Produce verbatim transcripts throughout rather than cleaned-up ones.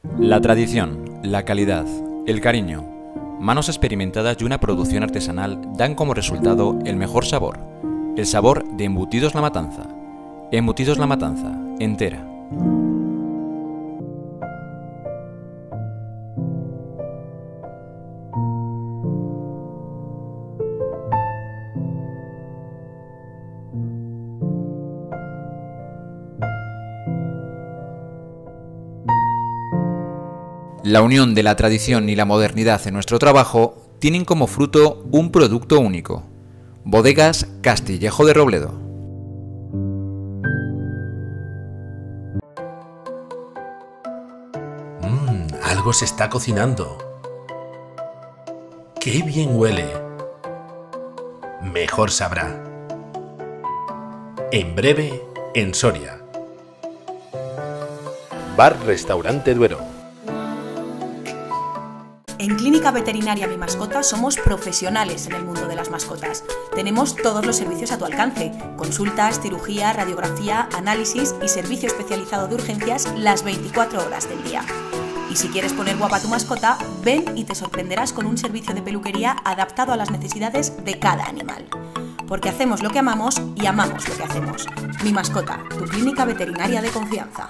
La tradición, la calidad, el cariño, manos experimentadas y una producción artesanal dan como resultado el mejor sabor, el sabor de Embutidos La Matanza. Embutidos La Matanza, entera. La unión de la tradición y la modernidad en nuestro trabajo tienen como fruto un producto único. Bodegas Castillejo de Robledo. Mmm, algo se está cocinando. ¡Qué bien huele! Mejor sabrá. En breve, en Soria. Bar-Restaurante Duero. En Clínica Veterinaria Mi Mascota somos profesionales en el mundo de las mascotas. Tenemos todos los servicios a tu alcance: consultas, cirugía, radiografía, análisis y servicio especializado de urgencias las veinticuatro horas del día. Y si quieres poner guapa a tu mascota, ven y te sorprenderás con un servicio de peluquería adaptado a las necesidades de cada animal. Porque hacemos lo que amamos y amamos lo que hacemos. Mi Mascota, tu clínica veterinaria de confianza.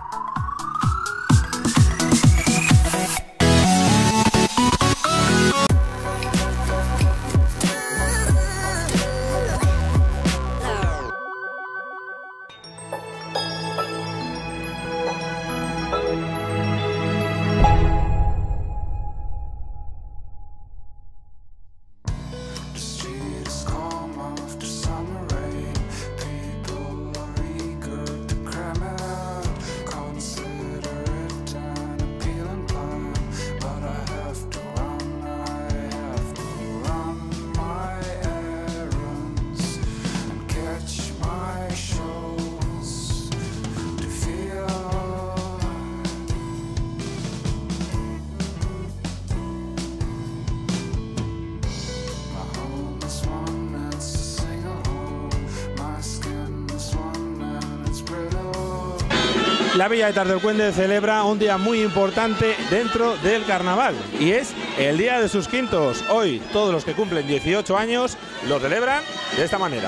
La Villa de Tardeucuende celebra un día muy importante dentro del carnaval y es el Día de sus Quintos. Hoy todos los que cumplen dieciocho años lo celebran de esta manera.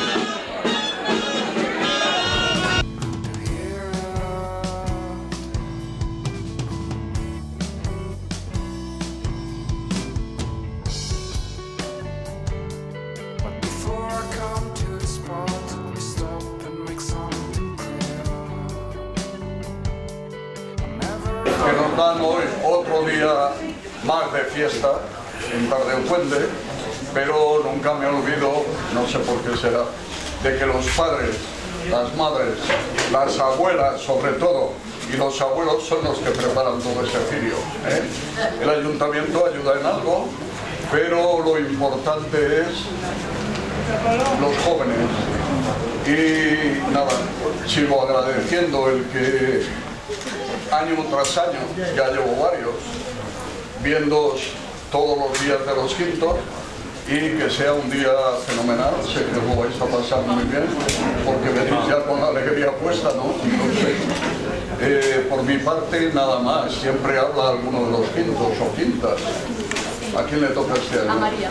Que nos dan hoy otro día más de fiesta en Tardeucuende, pero nunca me olvido, no sé por qué será, de que los padres, las madres, las abuelas sobre todo, y los abuelos son los que preparan todo ese cirio, ¿eh? El ayuntamiento ayuda en algo, pero lo importante es los jóvenes. Y nada, sigo agradeciendo el que año tras año, ya llevo varios, viendo todos los días de los quintos, y que sea un día fenomenal. Sé que lo vais a pasar muy bien, porque venís ya con la alegría puesta, ¿no? Entonces, eh, por mi parte, nada más. Siempre habla alguno de los quintos o quintas. ¿A quién le toca este año? A María.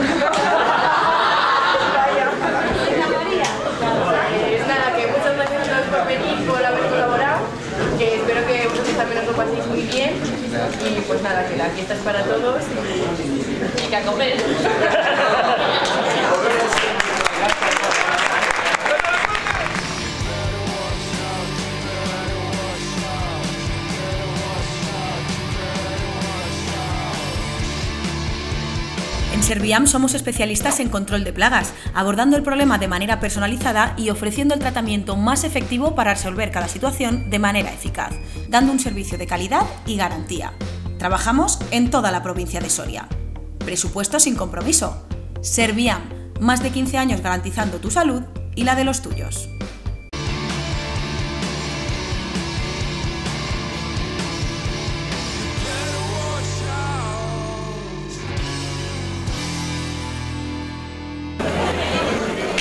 Pues nada, que muchas gracias por venir, por haber colaborado, que espero que vosotros también os lo paséis muy bien, y pues nada, que la fiesta es para todos y, y que a comer. En Serviam somos especialistas en control de plagas, abordando el problema de manera personalizada y ofreciendo el tratamiento más efectivo para resolver cada situación de manera eficaz, dando un servicio de calidad y garantía. Trabajamos en toda la provincia de Soria. Presupuesto sin compromiso. Serviam, más de quince años garantizando tu salud y la de los tuyos.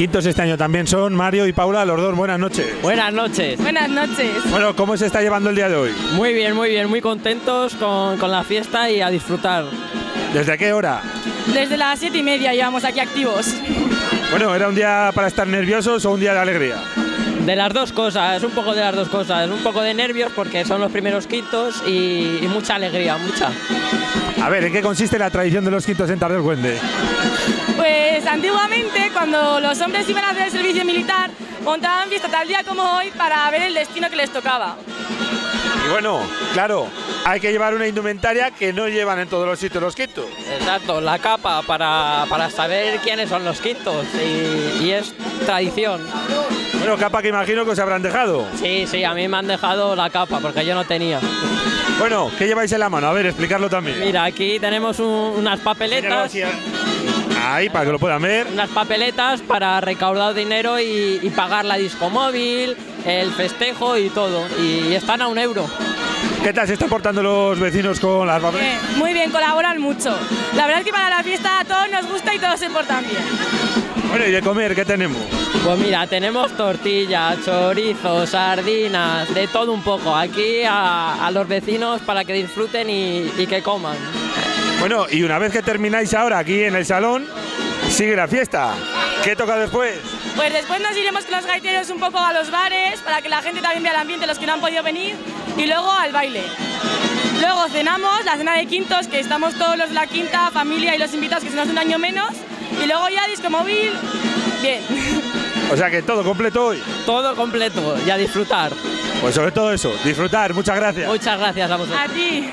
Quintos este año también son Mario y Paula, los dos. Buenas noches. Buenas noches. Buenas noches. Bueno, ¿cómo se está llevando el día de hoy? Muy bien, muy bien, muy contentos con, con la fiesta y a disfrutar. ¿Desde qué hora? Desde las siete y media llevamos aquí activos. Bueno, ¿era un día para estar nerviosos o un día de alegría? De las dos cosas, un poco de las dos cosas. Un poco de nervios porque son los primeros quintos y, y mucha alegría, mucha. A ver, ¿en qué consiste la tradición de los quintos en Tardeo-Cuende? Pues antiguamente, cuando los hombres iban a hacer el servicio militar, montaban fiesta tal día como hoy para ver el destino que les tocaba. Y bueno, claro, hay que llevar una indumentaria que no llevan en todos los sitios los quintos. Exacto, la capa para, para saber quiénes son los quintos y, y es tradición. Bueno, capa que imagino que os habrán dejado. Sí, sí, a mí me han dejado la capa porque yo no tenía. Bueno, ¿qué lleváis en la mano? A ver, explicarlo también. Mira, aquí tenemos un, unas papeletas. Ahí, para que lo puedan ver. Unas papeletas para recaudar dinero y, y pagar la discomóvil, el festejo y todo. Y están a un euro. ¿Qué tal se están portando los vecinos con las papeletas? Bien, muy bien, colaboran mucho. La verdad es que para la fiesta a todos nos gusta y todos se portan bien. Bueno, ¿y de comer qué tenemos? Pues mira, tenemos tortillas, chorizos, sardinas, de todo un poco. Aquí a, a los vecinos para que disfruten y, y que coman. Bueno, y una vez que termináis ahora aquí en el salón, sigue la fiesta. ¿Qué toca después? Pues después nos iremos con los gaiteros un poco a los bares para que la gente también vea el ambiente, los que no han podido venir, y luego al baile. Luego cenamos, la cena de quintos, que estamos todos los de la quinta, familia y los invitados, que se nos hace un año menos, y luego ya disco móvil, bien. O sea que todo completo hoy. Todo completo y a disfrutar. Pues sobre todo eso, disfrutar. Muchas gracias. Muchas gracias a vosotros. A ti.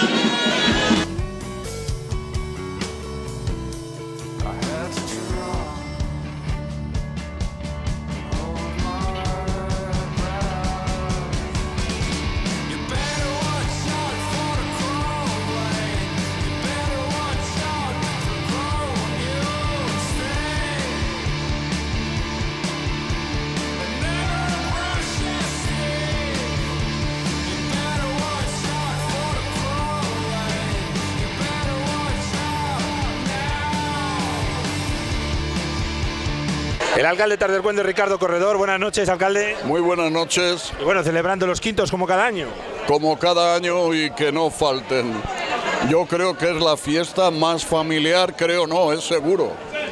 El alcalde de Tardeo-Cuende, Ricardo Corredor. Buenas noches, alcalde. Muy buenas noches. Y bueno, celebrando los quintos como cada año. Como cada año y que no falten. Yo creo que es la fiesta más familiar, creo no, es seguro.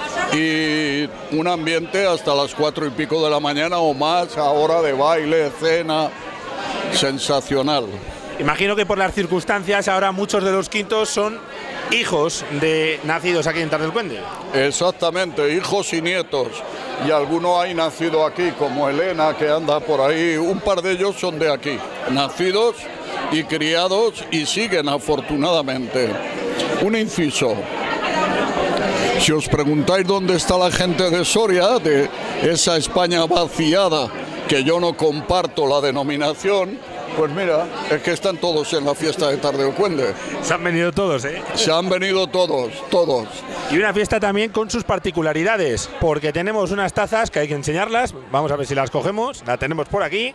Y un ambiente hasta las cuatro y pico de la mañana o más, a hora de baile, cena, sensacional. Imagino que por las circunstancias ahora muchos de los quintos son hijos de nacidos aquí en Tardeo-Cuende. Exactamente, hijos y nietos. Y alguno hay nacido aquí, como Elena, que anda por ahí. Un par de ellos son de aquí, nacidos y criados y siguen afortunadamente. Un inciso. Si os preguntáis dónde está la gente de Soria, de esa España vaciada, que yo no comparto la denominación, pues mira, es que están todos en la fiesta de Tardeo-Cuende. Se han venido todos, ¿eh? Se han venido todos, todos. Y una fiesta también con sus particularidades, porque tenemos unas tazas que hay que enseñarlas. Vamos a ver si las cogemos. La tenemos por aquí.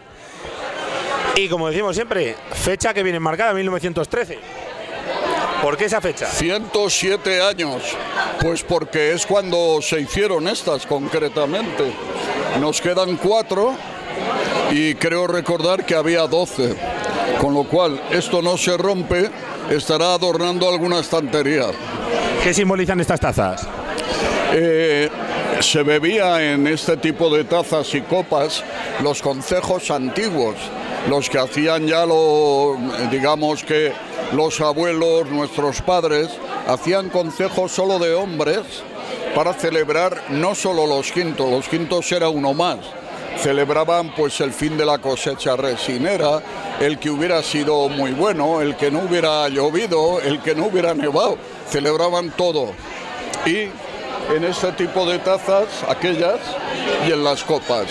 Y como decimos siempre, fecha que viene marcada, mil novecientos trece. ¿Por qué esa fecha? ciento siete años. Pues porque es cuando se hicieron estas concretamente. Nos quedan cuatro. Y creo recordar que había doce, con lo cual esto no se rompe, estará adornando alguna estantería. ¿Qué simbolizan estas tazas? Eh, se bebía en este tipo de tazas y copas los concejos antiguos, los que hacían ya lo, digamos que los abuelos, nuestros padres, hacían concejos solo de hombres para celebrar no solo los quintos, los quintos era uno más. Celebraban pues el fin de la cosecha resinera, el que hubiera sido muy bueno, el que no hubiera llovido, el que no hubiera nevado, celebraban todo. Y en este tipo de tazas, aquellas, y en las copas.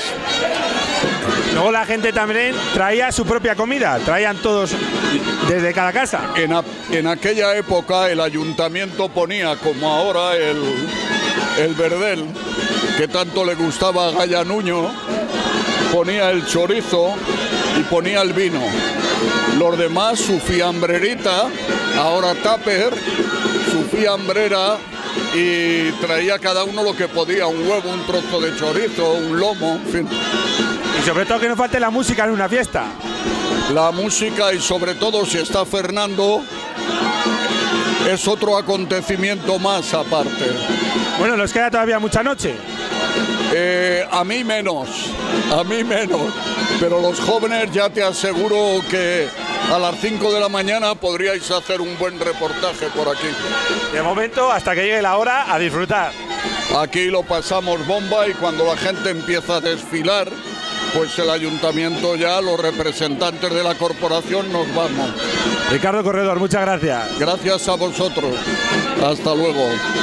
Luego la gente también traía su propia comida, traían todos desde cada casa. En, a, en aquella época el ayuntamiento ponía, como ahora, el, el verdel, que tanto le gustaba a Gaya Nuño, ponía el chorizo y ponía el vino. Los demás, su fiambrerita, ahora tupper, su fiambrera y traía cada uno lo que podía, un huevo, un trozo de chorizo, un lomo, en fin. Y sobre todo que no falte la música en una fiesta. La música y sobre todo si está Fernando es otro acontecimiento más aparte. Bueno, nos queda todavía mucha noche. Eh, a mí menos, a mí menos, pero los jóvenes ya te aseguro que a las cinco de la mañana podríais hacer un buen reportaje por aquí. De momento, hasta que llegue la hora, a disfrutar. Aquí lo pasamos bomba y cuando la gente empieza a desfilar, pues el ayuntamiento ya, los representantes de la corporación nos vamos. Ricardo Corredor, muchas gracias. Gracias a vosotros. Hasta luego.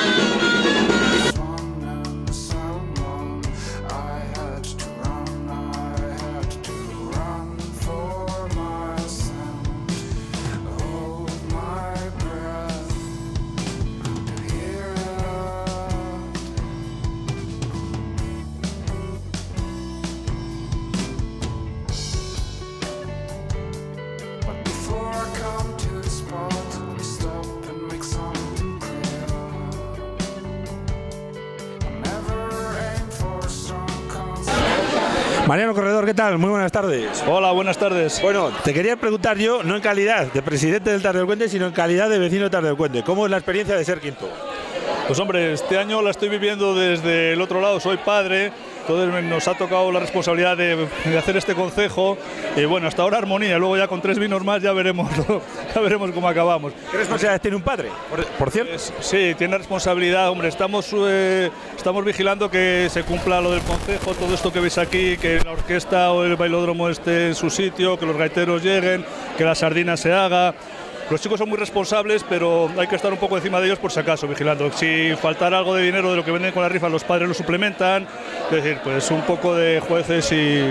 Mariano Corredor, ¿qué tal? Muy buenas tardes. Hola, buenas tardes. Bueno, te quería preguntar yo, no en calidad de presidente del Tardo del Cuente, sino en calidad de vecino del Tardo del Cuente. ¿Cómo es la experiencia de ser quinto? Pues hombre, este año la estoy viviendo desde el otro lado, soy padre, entonces nos ha tocado la responsabilidad de, de hacer este concejo y bueno, hasta ahora armonía, luego ya con tres vinos más ya veremos, ya veremos cómo acabamos. ¿Qué responsabilidad tiene un padre, por, por cierto? Es, sí, tiene responsabilidad, hombre, estamos, eh, estamos vigilando que se cumpla lo del concejo, todo esto que veis aquí, que la orquesta o el bailódromo esté en su sitio, que los gaiteros lleguen, que la sardina se haga. Los chicos son muy responsables, pero hay que estar un poco encima de ellos por si acaso, vigilando. Si faltara algo de dinero de lo que venden con las rifas, los padres lo suplementan. Es decir, pues un poco de jueces y,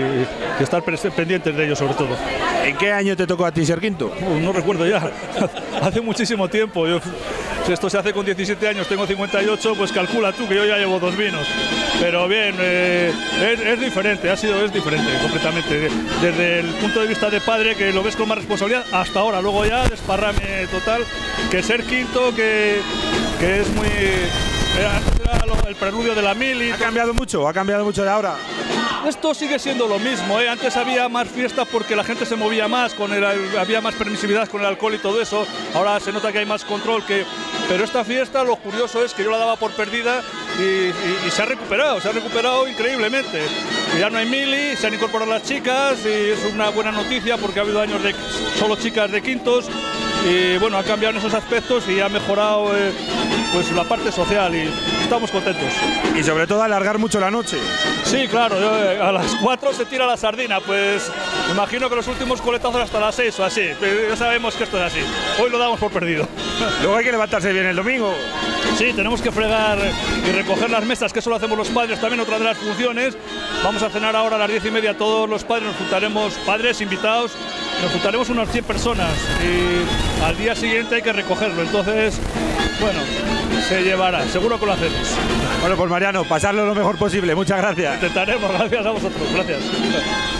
y estar pendientes de ellos sobre todo. ¿En qué año te tocó a ti ser quinto? Uh, no recuerdo ya, hace muchísimo tiempo. Yo, si esto se hace con diecisiete años, tengo cincuenta y ocho, pues calcula tú que yo ya llevo dos vinos. Pero bien, eh, es, es diferente, ha sido es diferente completamente. Desde el punto de vista de padre, que lo ves con más responsabilidad, hasta ahora. Luego ya desparrame total, que ser quinto, que, que es muy... Era el preludio de la mili. ¿Ha cambiado mucho? ¿Ha cambiado mucho de ahora? Esto sigue siendo lo mismo, ¿eh? Antes había más fiestas porque la gente se movía más, con el, había más permisividad con el alcohol y todo eso. Ahora se nota que hay más control. Que, pero esta fiesta, lo curioso es que yo la daba por perdida y, y, y se ha recuperado, se ha recuperado increíblemente. Y ya no hay mili, se han incorporado las chicas y es una buena noticia porque ha habido años de solo chicas de quintos. Y bueno, ha cambiado en esos aspectos y ha mejorado eh, pues la parte social y estamos contentos. Y sobre todo alargar mucho la noche. Sí, claro, yo, eh, a las cuatro se tira la sardina, pues me imagino que los últimos coletazos hasta las seis o así, pero ya sabemos que esto es así, hoy lo damos por perdido. Luego hay que levantarse bien el domingo. Sí, tenemos que fregar y recoger las mesas, que eso lo hacemos los padres también, otra de las funciones. Vamos a cenar ahora a las diez y media todos los padres, nos juntaremos, padres, invitados, nos juntaremos unas cien personas y al día siguiente hay que recogerlo, entonces, bueno, se llevará, seguro que lo hacemos. Bueno, pues Mariano, pasarlo lo mejor posible, muchas gracias. Intentaremos, gracias a vosotros, gracias.